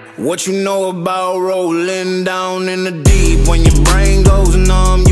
What you know about rolling down in the deep? When your brain goes numb,